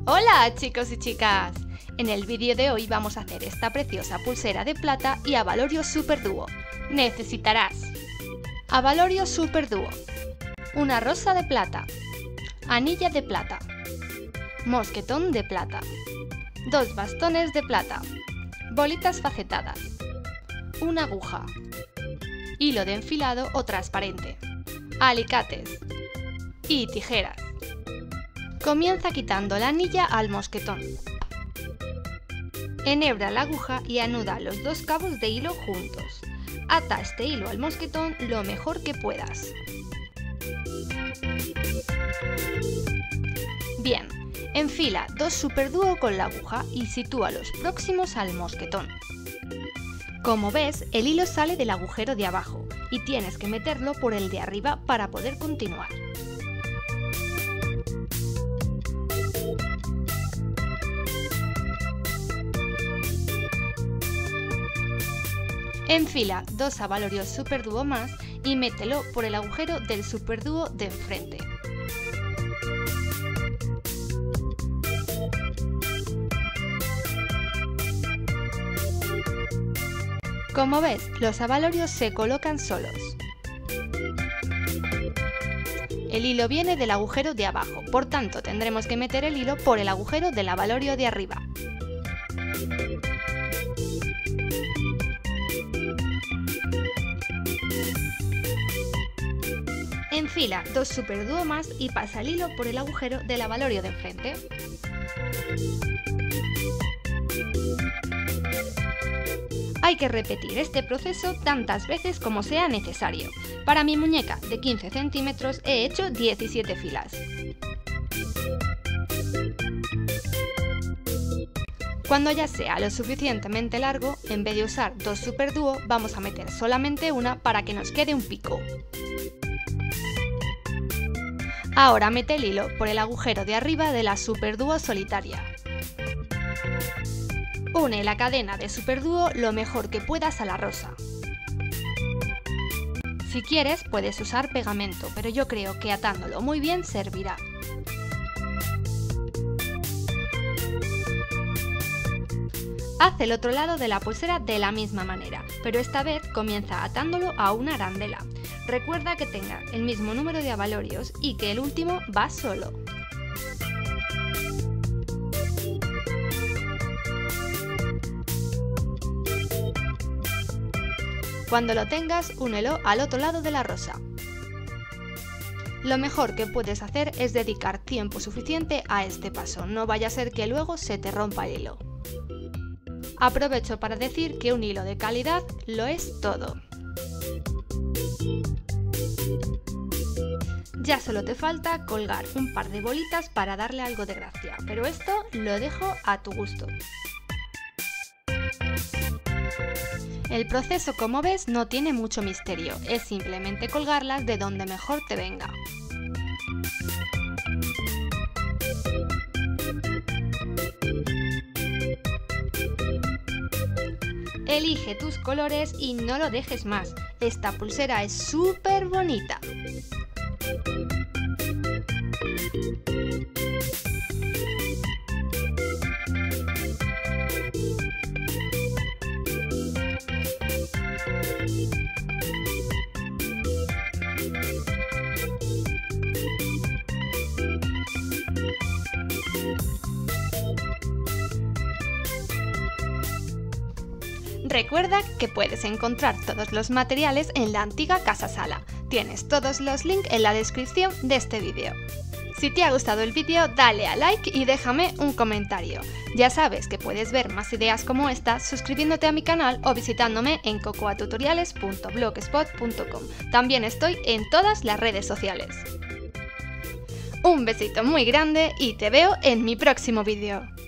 Hola chicos y chicas, en el vídeo de hoy vamos a hacer esta preciosa pulsera de plata y Avalorio Super Duo. Necesitarás Avalorio Super Duo, una rosa de plata, anilla de plata, mosquetón de plata, 2 bastones de plata, bolitas facetadas, una aguja, hilo de enfilado o transparente, alicates y tijeras. Comienza quitando la anilla al mosquetón. Enhebra la aguja y anuda los 2 cabos de hilo juntos. Ata este hilo al mosquetón lo mejor que puedas. Bien, enfila 2 Super Duo con la aguja y sitúa los próximos al mosquetón. Como ves, el hilo sale del agujero de abajo y tienes que meterlo por el de arriba para poder continuar. Enfila 2 Avalorio Super Duo más y mételo por el agujero del Super Duo de enfrente. Como ves, los avalorios se colocan solos. El hilo viene del agujero de abajo, por tanto tendremos que meter el hilo por el agujero del avalorio de arriba. Enfila 2 Super Duo más y pasa el hilo por el agujero del avalorio de enfrente. Hay que repetir este proceso tantas veces como sea necesario. Para mi muñeca de 15 centímetros he hecho 17 filas. Cuando ya sea lo suficientemente largo, en vez de usar 2 Super Duo, vamos a meter solamente una para que nos quede un pico. Ahora mete el hilo por el agujero de arriba de la Super Duo solitaria. Une la cadena de Super Duo lo mejor que puedas a la rosa. Si quieres puedes usar pegamento, pero yo creo que atándolo muy bien servirá. Haz el otro lado de la pulsera de la misma manera, pero esta vez comienza atándolo a una arandela. Recuerda que tenga el mismo número de avalorios y que el último va solo. Cuando lo tengas, únelo al otro lado de la rosa. Lo mejor que puedes hacer es dedicar tiempo suficiente a este paso, no vaya a ser que luego se te rompa el hilo. Aprovecho para decir que un hilo de calidad lo es todo. Ya solo te falta colgar un par de bolitas para darle algo de gracia, pero esto lo dejo a tu gusto. El proceso, como ves, no tiene mucho misterio, es simplemente colgarlas de donde mejor te venga. Elige tus colores y no lo dejes más, esta pulsera es súper bonita. Recuerda que puedes encontrar todos los materiales en la antigua Casa Sala. Tienes todos los links en la descripción de este vídeo. Si te ha gustado el vídeo, dale a like y déjame un comentario. Ya sabes que puedes ver más ideas como esta suscribiéndote a mi canal o visitándome en cocoatutoriales.blogspot.com. También estoy en todas las redes sociales. Un besito muy grande y te veo en mi próximo vídeo.